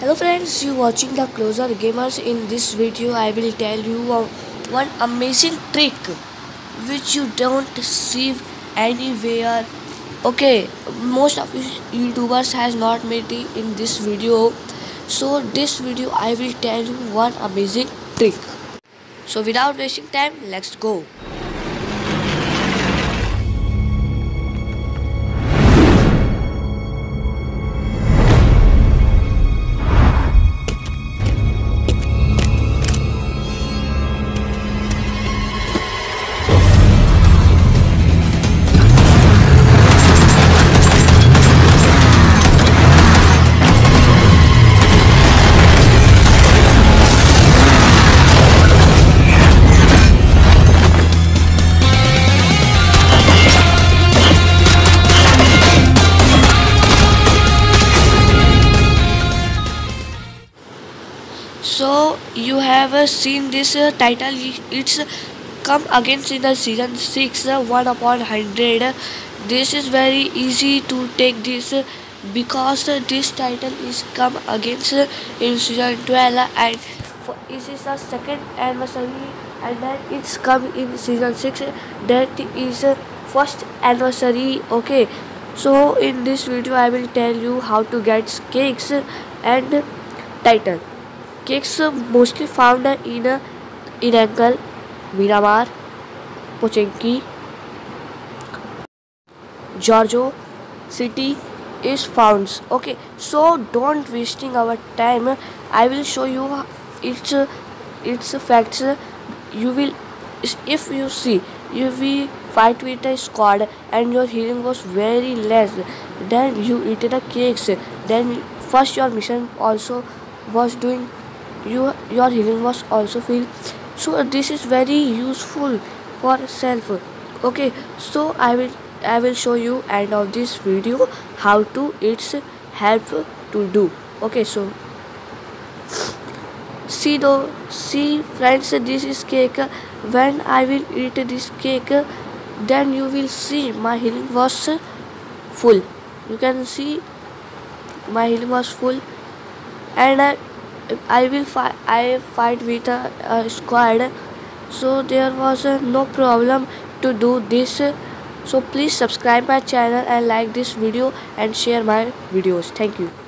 Hello friends, you watching the Closer Gamers. In this video I will tell you one amazing trick which you don't see anywhere. Okay, most of YouTubers has not made it in this video. So this video I will tell you one amazing trick. So without wasting time, let's go. So you have seen this title. It's come against in the season 6 1 upon 100. This is very easy to take this because this title is come against in season 12 and this is the second anniversary, and then it's come in season 6 that is first anniversary. Okay, so in this video I will tell you how to get cakes and title. Cakes mostly found in Irangal, Miramar, Pochinki, Giorgio City is found. Okay, so don't wasting our time. I will show you its facts. You will, if you see, you will fight with a squad and your healing was very less. Then you eat the cakes. Then first your mission also was doing. Your healing was also filled. So this is very useful for self. Okay, so I will show you end of this video how to it's help to do. Okay, so see friends, this is cake. When I will eat this cake, then you will see my healing was full. You can see my healing was full, and I fight with a squad, so there was no problem to do this. So please subscribe my channel and like this video and share my videos. Thank you.